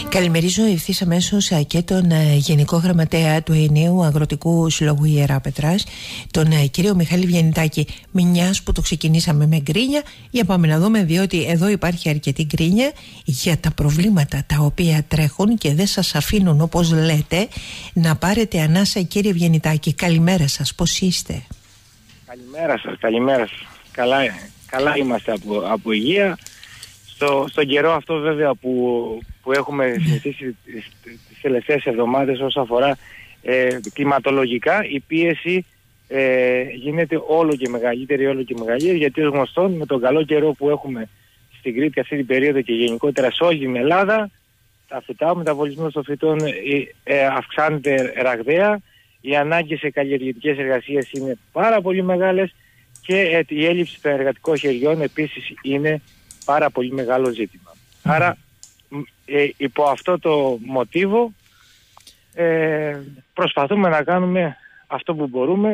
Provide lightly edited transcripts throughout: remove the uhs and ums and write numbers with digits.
Καλημερίζω ευθύς αμέσως και τον Γενικό Γραμματέα του Ενιαίου Αγροτικού Συλλόγου Ιεράπετρας, τον κύριο Μιχάλη Βιεννιτάκη. Μιας που το ξεκινήσαμε με γκρίνια, για πάμε να δούμε, διότι εδώ υπάρχει αρκετή γκρίνια για τα προβλήματα τα οποία τρέχουν και δεν σας αφήνουν, όπως λέτε, να πάρετε ανάσα. Κύριε Βιεννιτάκη, καλημέρα σας, πώς είστε? Καλημέρα σας. Καλά είμαστε από υγεία. Στον καιρό αυτό βέβαια που έχουμε συνηθίσει τις τελευταίες εβδομάδες όσον αφορά κλιματολογικά, η πίεση γίνεται όλο και μεγαλύτερη, γιατί ως γνωστόν με τον καλό καιρό που έχουμε στην Κρήτη αυτή την περίοδο και γενικότερα σε όλη την Ελλάδα, τα φυτά, ο μεταβολισμός των φυτών αυξάνεται ραγδαία, οι ανάγκες σε καλλιεργητικές εργασίες είναι πάρα πολύ μεγάλες και η έλλειψη των εργατικών χεριών επίσης είναι πάρα πολύ μεγάλο ζήτημα. Άρα υπό αυτό το μοτίβο προσπαθούμε να κάνουμε αυτό που μπορούμε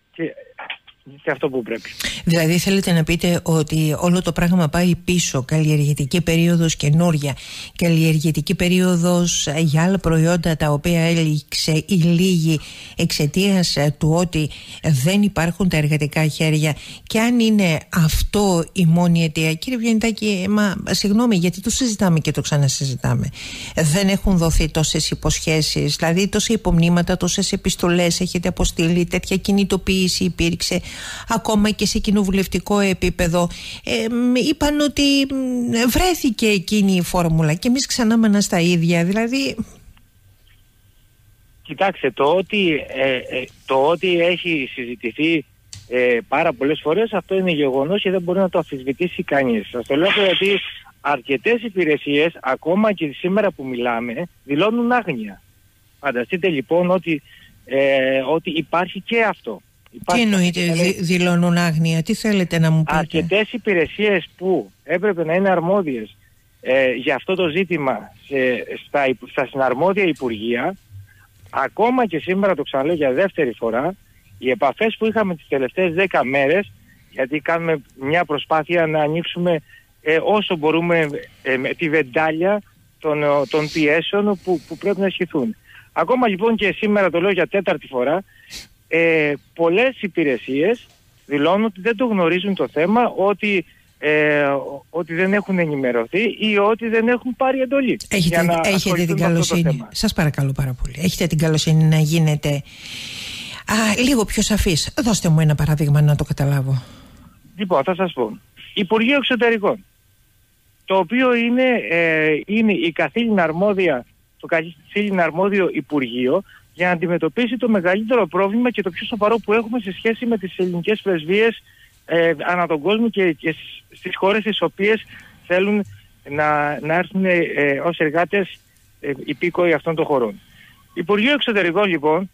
και αυτό που πρέπει. Δηλαδή θέλετε να πείτε ότι όλο το πράγμα πάει πίσω, καλλιεργητική περίοδος καινούρια, καλλιεργητική περίοδος για άλλα προϊόντα τα οποία έληξε ή λίγη εξαιτίας του ότι δεν υπάρχουν τα εργατικά χέρια, και αν είναι αυτό η μόνη αιτία, κύριε Βιεννιτάκη, συγγνώμη, γιατί το συζητάμε και το ξανασυζητάμε, δεν έχουν δοθεί τόσες υποσχέσεις, δηλαδή τόσα υπομνήματα, τόσες επιστολές έχετε αποστείλει, τέτοια κινητοποίηση υπήρξε ακόμα και σε κοινοβουλευτικό επίπεδο? Είπαν ότι βρέθηκε εκείνη η φόρμουλα και εμείς ξανά στα ίδια, δηλαδή. Κοιτάξτε, το ότι έχει συζητηθεί πάρα πολλές φορές, αυτό είναι γεγονός και δεν μπορεί να το αμφισβητήσει κανείς. Σας το λέω γιατί αρκετές υπηρεσίες, ακόμα και σήμερα που μιλάμε, δηλώνουν άγνοια. Φανταστείτε λοιπόν ότι υπάρχει και αυτό. Τι εννοείτε δηλώνουν άγνοια, τι θέλετε να μου πείτε? Αρκετές υπηρεσίες που έπρεπε να είναι αρμόδιες για αυτό το ζήτημα στα συναρμόδια υπουργεία, ακόμα και σήμερα, το ξαναλέω για δεύτερη φορά, οι επαφές που είχαμε τις τελευταίες 10 μέρες, γιατί κάνουμε μια προσπάθεια να ανοίξουμε όσο μπορούμε με τη βεντάλια των πιέσεων που πρέπει να ισχυθούν. Ακόμα λοιπόν και σήμερα, το λέω για τέταρτη φορά, πολλές υπηρεσίες δηλώνουν ότι δεν το γνωρίζουν το θέμα, ότι δεν έχουν ενημερωθεί ή ότι δεν έχουν πάρει εντολή. Έχετε την καλοσύνη, σας παρακαλώ πάρα πολύ, έχετε την καλοσύνη να γίνετε λίγο πιο σαφής? Δώστε μου ένα παράδειγμα να το καταλάβω. Λοιπόν, θα σας πω. Υπουργείο Εξωτερικών, το οποίο είναι η καθήλυνα αρμόδια, το καθήλυνα αρμόδιο Υπουργείο για να αντιμετωπίσει το μεγαλύτερο πρόβλημα και το πιο σοβαρό που έχουμε σε σχέση με τις ελληνικές πρεσβείες ανά τον κόσμο και στις χώρες τις οποίες θέλουν να έρθουν ως εργάτες υπήκοοι αυτών των χωρών. Υπουργείο Εξωτερικών λοιπόν,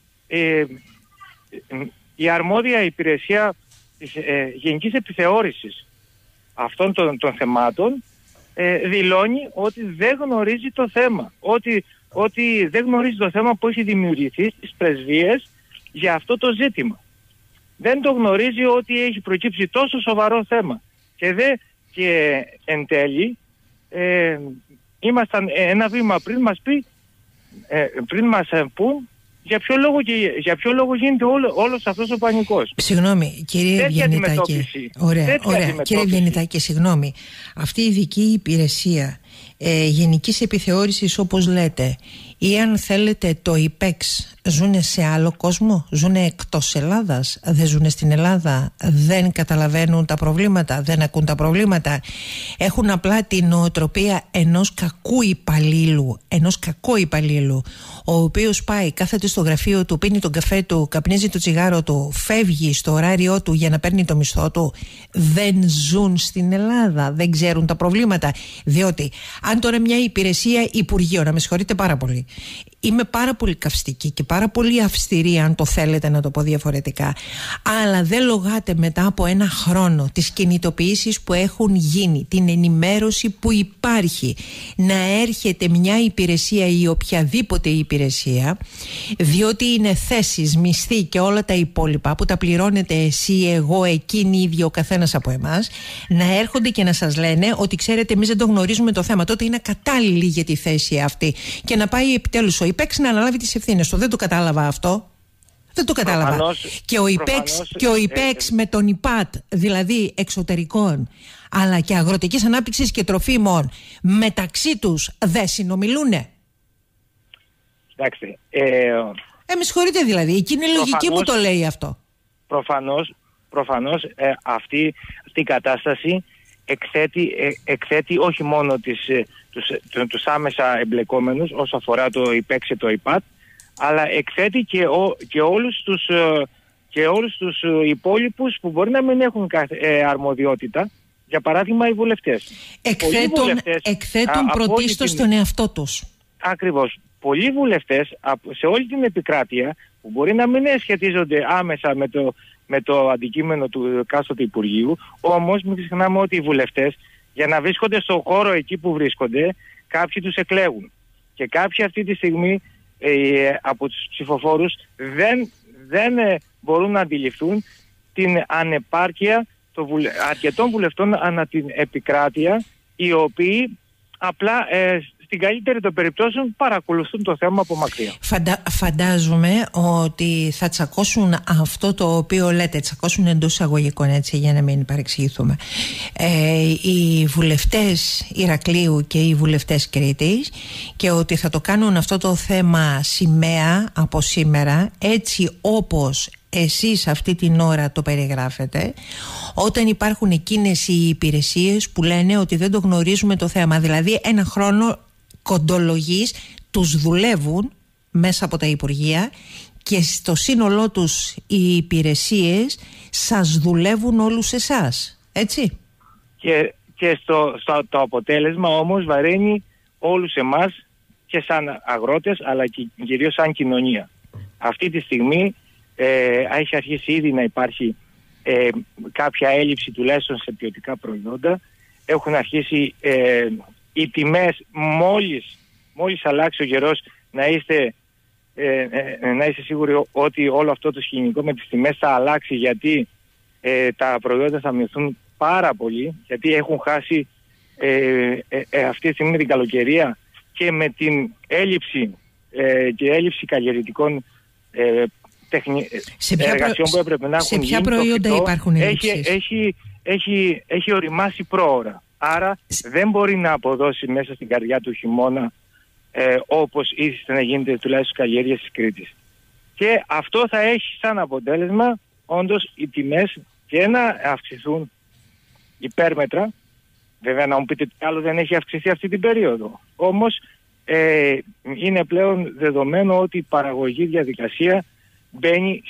η αρμόδια υπηρεσία της γενικής επιθεώρησης αυτών των θεμάτων δηλώνει ότι δεν γνωρίζει το θέμα, ότι δεν γνωρίζει το θέμα που έχει δημιουργηθεί στις πρεσβείες για αυτό το ζήτημα. Δεν το γνωρίζει ότι έχει προκύψει τόσο σοβαρό θέμα. Και εν τέλει ήμασταν ένα βήμα πριν μας πούν για ποιο λόγο γίνεται όλος αυτός ο πανικός. Συγγνώμη, κύριε Βιεννιτάκη. Ωραία. Κύριε Βιεννιτάκη, συγγνώμη. Αυτή η ειδική υπηρεσία γενικής επιθεώρησης, όπως λέτε, ή αν θέλετε το ΙΠΕΞ, ζουνε σε άλλο κόσμο, ζουνε εκτός Ελλάδας, δεν ζουνε στην Ελλάδα, δεν καταλαβαίνουν τα προβλήματα, δεν ακούν τα προβλήματα, έχουν απλά την νοοτροπία ενός κακού υπαλλήλου, ο οποίος πάει, κάθεται στο γραφείο του, πίνει τον καφέ του, καπνίζει το τσιγάρο του, φεύγει στο ωράριό του για να παίρνει το μισθό του. Δεν ζουν στην Ελλάδα, δεν ξέρουν τα προβλήματα. Διότι αν τώρα μια υπηρεσία Υπουργείο, να με συγχωρείτε πάρα πολύ, είμαι πάρα πολύ καυστική και πάρα πολύ αυστηρή, αν το θέλετε να το πω διαφορετικά, αλλά δεν λογάτε μετά από ένα χρόνο τις κινητοποιήσεις που έχουν γίνει, την ενημέρωση που υπάρχει, να έρχεται μια υπηρεσία ή οποιαδήποτε υπηρεσία, διότι είναι θέσεις, μισθοί και όλα τα υπόλοιπα που τα πληρώνετε εσύ, εγώ, εκείνοι, ίδιοι, ο καθένας από εμάς, να έρχονται και να σας λένε ότι ξέρετε, εμείς δεν το γνωρίζουμε το θέμα. Τότε είναι κατάλληλη για τη θέση αυτή και να πάει επιτέλους ο ΙΠΕΞ να αναλάβει τις ευθύνες του. Δεν το κατάλαβα αυτό. Δεν το κατάλαβα. Και ο ΙΠΕΞ με τον ΙΠΑΤ, δηλαδή εξωτερικών, αλλά και αγροτικής ανάπτυξης και τροφίμων, μεταξύ τους δεν συνομιλούνε. Εντάξει. Με συγχωρείτε δηλαδή. Εκείνη η λογική μου το λέει αυτό. Προφανώς αυτή η κατάσταση εκθέτει όχι μόνο τους άμεσα εμπλεκόμενους όσο αφορά το ΙΠΕΞ και το ΙΠΑΤ, αλλά εκθέτει και όλους τους υπόλοιπους που μπορεί να μην έχουν αρμοδιότητα, για παράδειγμα οι βουλευτές. Εκθέτουν πρωτίστως τον εαυτό τους. Ακριβώς. Πολλοί βουλευτές σε όλη την επικράτεια που μπορεί να μην σχετίζονται άμεσα με το αντικείμενο του εκάστοτε Υπουργείου, όμως μην ξεχνάμε ότι οι βουλευτές, για να βρίσκονται στον χώρο εκεί που βρίσκονται, κάποιοι τους εκλέγουν. Και κάποιοι αυτή τη στιγμή από τους ψηφοφόρους δεν μπορούν να αντιληφθούν την ανεπάρκεια αρκετών βουλευτών ανά την επικράτεια, οι οποίοι απλά στην καλύτερη των περιπτώσεων παρακολουθούν το θέμα από μακριά. Φαντάζομαι ότι θα τσακώσουν αυτό το οποίο λέτε, τσακώσουν εντός εισαγωγικών, έτσι, για να μην παρεξηγηθούμε, οι βουλευτές Ηρακλείου και οι βουλευτές Κρήτης, και ότι θα το κάνουν αυτό το θέμα σημαία από σήμερα, έτσι όπως εσείς αυτή την ώρα το περιγράφετε, όταν υπάρχουν εκείνες οι υπηρεσίες που λένε ότι δεν το γνωρίζουμε το θέμα. Δηλαδή ένα χρόνο κοντολογής τους δουλεύουν μέσα από τα Υπουργεία και στο σύνολό τους οι υπηρεσίες σας δουλεύουν όλους εσάς, έτσι. Και το αποτέλεσμα όμως βαραίνει όλους εμάς και σαν αγρότες, αλλά και κυρίως σαν κοινωνία. Αυτή τη στιγμή έχει αρχίσει ήδη να υπάρχει κάποια έλλειψη τουλάχιστον σε ποιοτικά προϊόντα. Έχουν αρχίσει οι τιμές μόλις αλλάξει ο καιρός να είστε σίγουροι ότι όλο αυτό το σκηνικό με τις τιμές θα αλλάξει, γιατί τα προϊόντα θα μειωθούν πάρα πολύ, γιατί έχουν χάσει αυτή τη στιγμή με την καλοκαιρία και με την έλλειψη καλλιεργητικών εργασιών που έπρεπε να έχουν γίνει. Σε ποια προϊόντα υπάρχουν έλλειψεις? Έχει οριμάσει πρόωρα. Άρα δεν μπορεί να αποδώσει μέσα στην καρδιά του χειμώνα όπως ήθιστε να γίνεται τουλάχιστον καλλιέργειες της Κρήτης. Και αυτό θα έχει σαν αποτέλεσμα όντως οι τιμές και να αυξηθούν υπέρμετρα. Βέβαια να μου πείτε τι άλλο δεν έχει αυξηθεί αυτή την περίοδο. Όμως είναι πλέον δεδομένο ότι η παραγωγή διαδικασία μπαίνει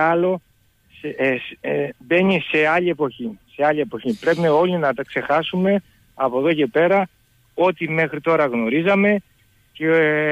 σε άλλη εποχή. Πρέπει όλοι να τα ξεχάσουμε από εδώ και πέρα ό,τι μέχρι τώρα γνωρίζαμε και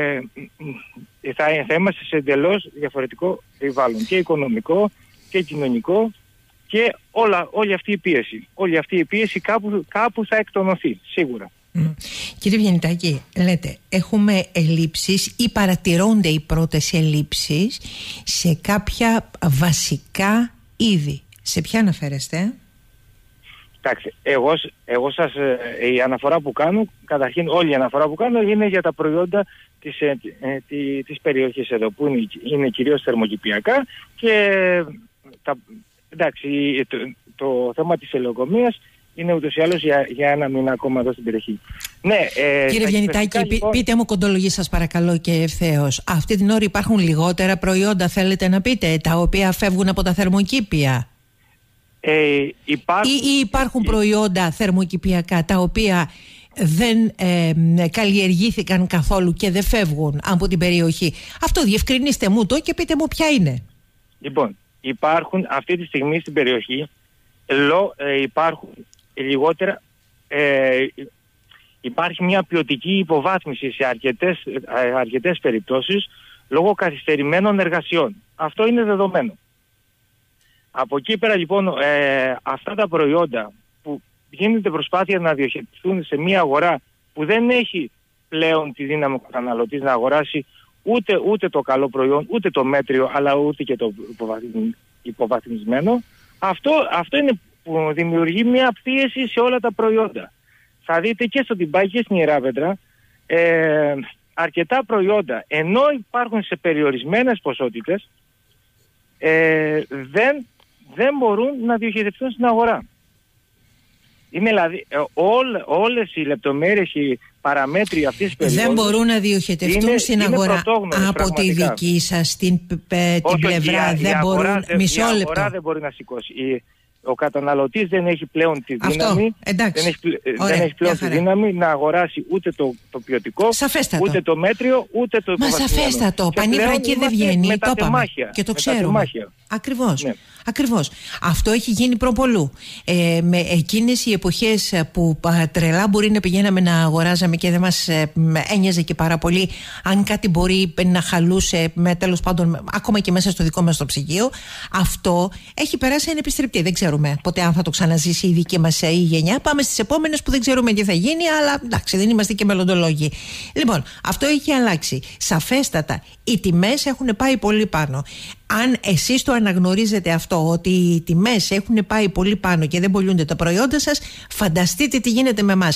θα είμαστε σε εντελώς διαφορετικό περιβάλλον και οικονομικό και κοινωνικό και όλη αυτή η πίεση κάπου θα εκτονωθεί σίγουρα. Κύριε Βιεννιτάκη, λέτε έχουμε ελλείψεις ή παρατηρώνται οι πρώτες ελλείψεις σε κάποια βασικά είδη. Σε ποια αναφέρεστε? Εντάξει, εγώ σας, η αναφορά που κάνω, καταρχήν όλη η αναφορά που κάνω είναι για τα προϊόντα της περιοχής εδώ, που είναι κυρίως θερμοκηπιακά και εντάξει, το θέμα της ελαιοκομείας είναι ούτως ή άλλως για ένα μήνα ακόμα εδώ στην περιοχή. Ναι, κύριε Βιεννιτάκη, λοιπόν, πείτε μου κοντολογή σας παρακαλώ και ευθέως. Αυτή την ώρα υπάρχουν λιγότερα προϊόντα, θέλετε να πείτε, τα οποία φεύγουν από τα θερμοκήπια? Ή υπάρχουν προϊόντα θερμοκηπιακά τα οποία δεν καλλιεργήθηκαν καθόλου και δεν φεύγουν από την περιοχή? Αυτό διευκρινίστε μου το και πείτε μου ποια είναι. Λοιπόν, υπάρχουν αυτή τη στιγμή στην περιοχή υπάρχουν λιγότερα, υπάρχει μια ποιοτική υποβάθμιση σε αρκετές περιπτώσεις λόγω καθυστερημένων εργασιών. Αυτό είναι δεδομένο. Από εκεί πέρα λοιπόν αυτά τα προϊόντα που γίνεται προσπάθεια να διοχετηθούν σε μια αγορά που δεν έχει πλέον τη δύναμη ο καταναλωτής να αγοράσει ούτε το καλό προϊόν, ούτε το μέτριο, αλλά ούτε και το υποβαθμισμένο, αυτό είναι που δημιουργεί μια πίεση σε όλα τα προϊόντα. Θα δείτε και στο Τιμπάκι και στην Ιεράπετρα αρκετά προϊόντα, ενώ υπάρχουν σε περιορισμένες ποσότητες, δεν μπορούν να διοχετευτούν στην αγορά. Είναι δηλαδή όλες οι λεπτομέρειες, οι παραμέτροι αυτής της περίοδου δεν μπορούν να διοχετευτούν στην αγορά. Από τη δική σας την πλευρά δεν μπορούν. Μισό λεπτό. Η αγορά δεν μπορεί να σηκώσει. Ο καταναλωτής δεν έχει πλέον τη δύναμη, δεν έχει πλέον τη δύναμη να αγοράσει ούτε το ποιοτικό, σαφέστατο, ούτε το μέτριο, ούτε το υποβαθμισμένο. Μα σαφέστατο, πανίφρακη δεν βγαίνει, το είπαμε και το ξέρουμε. Ακριβώς. Ναι. Ακριβώς. Αυτό έχει γίνει προπολού. Με εκείνες οι εποχές που τρελά μπορεί να πηγαίναμε να αγοράζαμε και δεν μας ένοιαζε και πάρα πολύ αν κάτι μπορεί να χαλούσε, τέλος πάντων ακόμα και μέσα στο δικό μας το ψυγείο, αυτό έχει περάσει ανεπιστρεπτή. Δεν ξέρουμε ποτέ αν θα το ξαναζήσει η δική μας η γενιά. Πάμε στις επόμενες που δεν ξέρουμε τι θα γίνει, αλλά εντάξει, δεν είμαστε και μελλοντολόγοι. Λοιπόν, αυτό έχει αλλάξει. Σαφέστατα, οι τιμές έχουν πάει πολύ πάνω. Αν εσείς το αναγνωρίζετε αυτό, ότι οι τιμές έχουν πάει πολύ πάνω και δεν πωλούνται τα προϊόντα σας, φανταστείτε τι γίνεται με εμάς.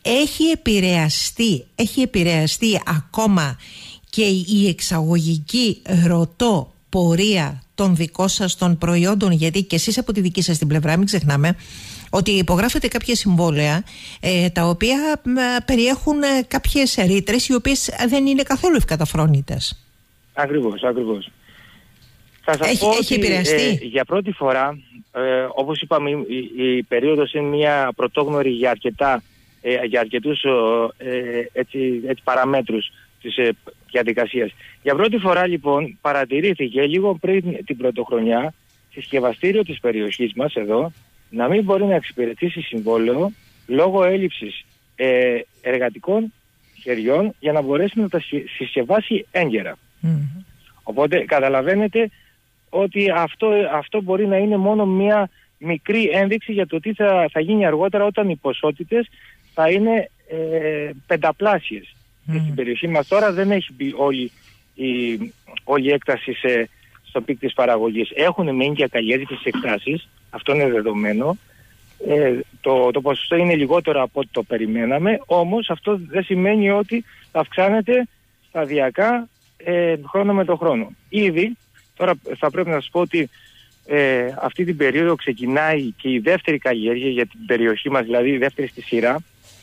Έχει επηρεαστεί ακόμα και η εξαγωγική πορεία των δικών σας των προϊόντων, γιατί και εσείς από τη δική σας την πλευρά, μην ξεχνάμε ότι υπογράφετε κάποια συμβόλαια τα οποία περιέχουν κάποιες ρήτρες οι οποίες δεν είναι καθόλου ευκαταφρόνητες. Ακριβώς. Θα σας πω ότι για πρώτη φορά, όπως είπαμε, η περίοδος είναι μια πρωτόγνωρη για αρκετούς παραμέτρους της διαδικασίας. Για πρώτη φορά λοιπόν παρατηρήθηκε λίγο πριν την πρωτοχρονιά συσκευαστήριο της περιοχής μας εδώ να μην μπορεί να εξυπηρετήσει συμβόλαιο λόγω έλλειψης εργατικών χεριών για να μπορέσει να τα συσκευάσει έγκαιρα. Οπότε καταλαβαίνετε ότι αυτό μπορεί να είναι μόνο μια μικρή ένδειξη για το τι θα γίνει αργότερα όταν οι ποσότητες θα είναι πενταπλάσιες. Και στην περιοχή μας τώρα δεν έχει μπει όλη η έκταση στο πικ της παραγωγής. Έχουν μείνει και ακαλλιέργητες εκτάσεις, αυτό είναι δεδομένο. Το ποσοστό είναι λιγότερο από ό,τι το περιμέναμε, όμως αυτό δεν σημαίνει ότι θα αυξάνεται σταδιακά χρόνο με το χρόνο. Ήδη, τώρα θα πρέπει να σας πω ότι αυτή την περίοδο ξεκινάει και η δεύτερη καλλιέργεια για την περιοχή μας, δηλαδή η δεύτερη στη σειρά,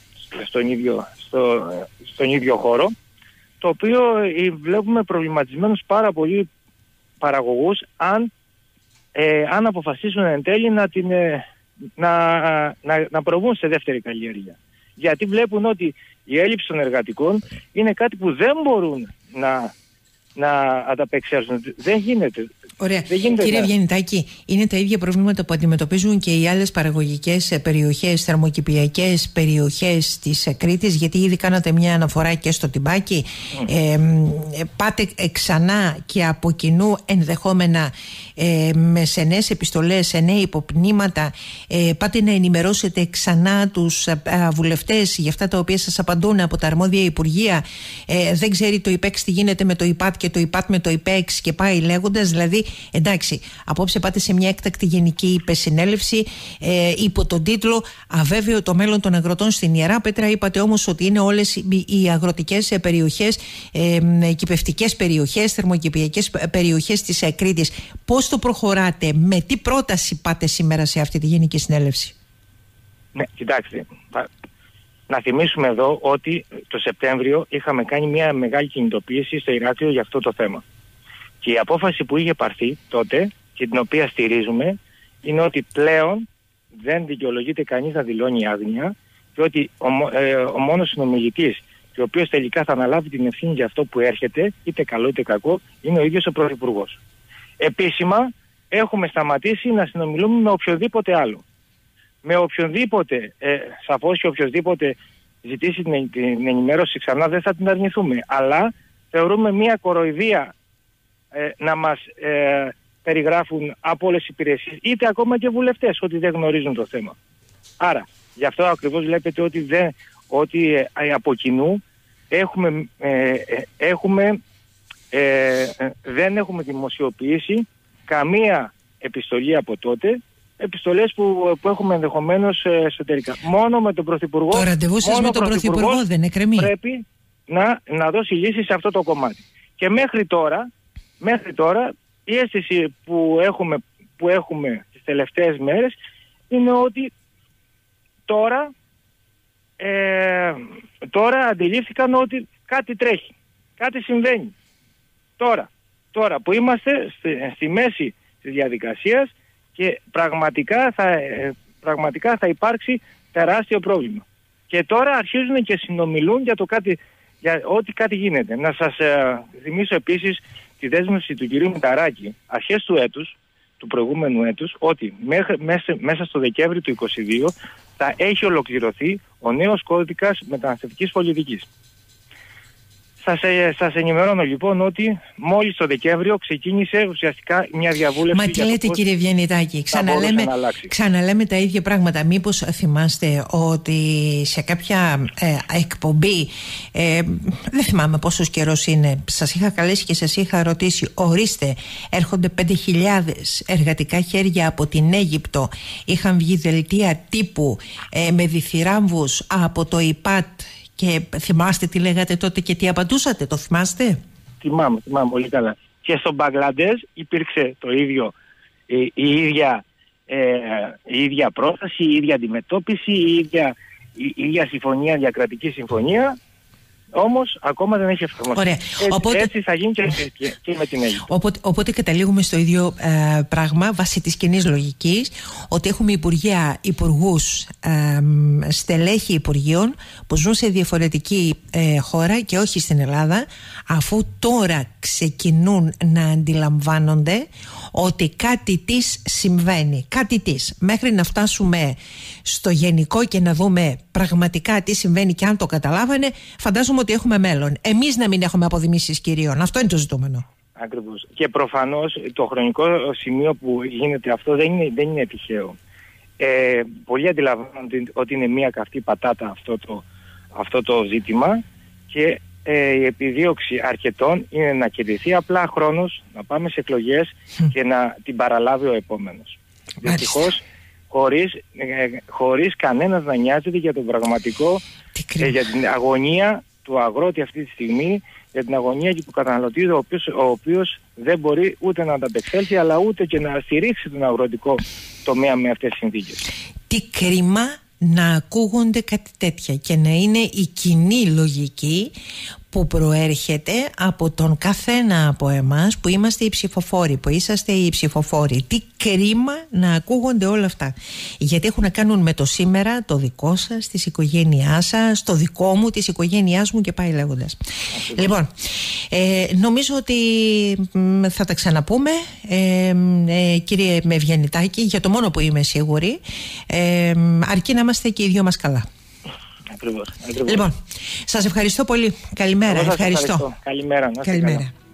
στον ίδιο χώρο, το οποίο βλέπουμε προβληματισμένους πάρα πολλοί παραγωγούς αν αποφασίσουν εν τέλει να προβούν σε δεύτερη καλλιέργεια. Γιατί βλέπουν ότι η έλλειψη των εργατικών είναι κάτι που δεν μπορούν να ανταπεξέλθουν. Δεν γίνεται. Ωραία. Κύριε Βιεννιτάκη, είναι τα ίδια προβλήματα που αντιμετωπίζουν και οι άλλες παραγωγικές περιοχές, θερμοκηπιακές περιοχές της Κρήτης, γιατί ήδη κάνατε μια αναφορά και στο Τιμπάκι. Πάτε ξανά και από κοινού ενδεχόμενα σε νέες επιστολές, σε νέα υποπνήματα, πάτε να ενημερώσετε ξανά τους βουλευτές για αυτά τα οποία σας απαντούν από τα αρμόδια υπουργεία. Δεν ξέρει το ΙΠΕΞ τι γίνεται με το ΙΠΑΤ και το ΙΠΑΤ με το ΙΠΕΞ και πάει λέγοντας. Δηλαδή, εντάξει, απόψε πάτε σε μια έκτακτη γενική υπεσυνέλευση υπό τον τίτλο «Αβέβαιο το μέλλον των αγροτών στην Ιεράπετρα». Είπατε όμως ότι είναι όλες οι αγροτικές περιοχές, κηπευτικές περιοχές, θερμοκηπιακές περιοχές της Κρήτης. Πώς το προχωράτε, με τι πρόταση πάτε σήμερα σε αυτή τη γενική συνέλευση? Ναι, κοιτάξτε, να θυμίσουμε εδώ ότι το Σεπτέμβριο είχαμε κάνει μια μεγάλη κινητοποίηση στο Ηράκλειο για αυτό το θέμα. Και η απόφαση που είχε πάρθει τότε και την οποία στηρίζουμε είναι ότι πλέον δεν δικαιολογείται κανείς να δηλώνει άγνοια και ότι ο μόνος συνομιλητής και ο οποίος τελικά θα αναλάβει την ευθύνη για αυτό που έρχεται, είτε καλό είτε κακό, είναι ο ίδιος ο Πρωθυπουργός. Επίσημα έχουμε σταματήσει να συνομιλούμε με οποιοδήποτε άλλο. Με οποιονδήποτε, σαφώς και οποιοδήποτε ζητήσει την ενημέρωση ξανά δεν θα την αρνηθούμε. Αλλά θεωρούμε μια κοροϊδία να μας περιγράφουν από όλες τις υπηρεσίες, είτε ακόμα και βουλευτές, ότι δεν γνωρίζουν το θέμα. Άρα, γι' αυτό ακριβώς βλέπετε ότι από κοινού δεν έχουμε δημοσιοποιήσει καμία επιστολή από τότε, επιστολές που έχουμε ενδεχομένως εσωτερικά. Μόνο με τον Πρωθυπουργό. Το ραντεβού σας με τον Πρωθυπουργό δεν εκκρεμεί. Πρέπει να δώσει λύση σε αυτό το κομμάτι. Και μέχρι τώρα η αίσθηση που έχουμε τις τελευταίες μέρες είναι ότι τώρα αντιλήφθηκαν ότι κάτι τρέχει, κάτι συμβαίνει. Τώρα που είμαστε στη μέση της διαδικασίας και πραγματικά θα υπάρξει τεράστιο πρόβλημα. Και τώρα αρχίζουν και συνομιλούν για ότι κάτι γίνεται. Να σας θυμίσω επίσης τη δέσμευση του κυρίου Μηταράκη αρχές του προηγούμενου έτους, ότι μέσα στο Δεκέμβρη του 2022 θα έχει ολοκληρωθεί ο νέος κώδικας μεταναστευτικής πολιτικής. Σας ενημερώνω λοιπόν ότι μόλις το Δεκέμβριο ξεκίνησε ουσιαστικά μια διαβούλευση. Μα τι λέτε κύριε Βιαννιτάκη, ξαναλέμε τα ίδια πράγματα. Μήπως θυμάστε ότι σε κάποια εκπομπή, δεν θυμάμαι πόσος καιρός είναι, σας είχα καλέσει και σας είχα ρωτήσει, ορίστε, έρχονται 5.000 εργατικά χέρια από την Αίγυπτο, είχαν βγει δελτία τύπου με διθυράμβους από το ΙΠΑΤ. Και θυμάστε τι λέγατε τότε και τι απαντούσατε, το θυμάστε? Θυμάμαι πολύ καλά. Και στο Μπαγκλαντές υπήρξε το ίδιο, η ίδια πρόσταση, η ίδια αντιμετώπιση, η ίδια συμφωνία, διακρατική συμφωνία. Όμως ακόμα δεν έχει εφαρμοστεί. Ωραία. Έτσι θα γίνει και με την Αίγυπτο. Οπότε καταλήγουμε στο ίδιο πράγμα βάσει της κοινής λογικής, ότι έχουμε υπουργούς, στελέχη υπουργείων που ζουν σε διαφορετική χώρα και όχι στην Ελλάδα, αφού τώρα ξεκινούν να αντιλαμβάνονται ότι κάτι της συμβαίνει. Κάτι της. Μέχρι να φτάσουμε στο γενικό και να δούμε πραγματικά τι συμβαίνει και αν το καταλάβανε, φαντάζομαι ότι έχουμε μέλλον. Εμείς να μην έχουμε αποδημήσεις κυρίων. Αυτό είναι το ζητούμενο. Ακριβώς. Και προφανώς το χρονικό σημείο που γίνεται αυτό δεν είναι τυχαίο. Πολλοί αντιλαμβάνονται ότι είναι μια καυτή πατάτα αυτό το ζήτημα και η επιδίωξη αρκετών είναι να κερδιθεί απλά χρόνος, να πάμε σε εκλογές και να την παραλάβει ο επόμενος. Δυστυχώς χωρίς κανένας να νοιάζεται για τον πραγματικό, για την αγωνία του αγρότη αυτή τη στιγμή, για την αγωνία του καταναλωτή, ο οποίος δεν μπορεί ούτε να ανταπεξέλθει αλλά ούτε και να στηρίξει τον αγροτικό τομέα με αυτές τις συνθήκες. Τι κρίμα να ακούγονται κάτι τέτοια και να είναι η κοινή λογική που προέρχεται από τον καθένα από εμάς που είμαστε οι ψηφοφόροι, που είσαστε οι ψηφοφόροι. Τι κρίμα να ακούγονται όλα αυτά, γιατί έχουν να κάνουν με το σήμερα, το δικό σας, της οικογένειάς σας, το δικό μου, της οικογένειάς μου και πάει λέγοντας. Λοιπόν, νομίζω ότι θα τα ξαναπούμε, κύριε Βιαννιτάκη, για το μόνο που είμαι σίγουρη, αρκεί να είμαστε και οι δυο μας καλά. Ακριβώς. Λοιπόν, σας ευχαριστώ πολύ. Καλημέρα. Ευχαριστώ. Καλημέρα.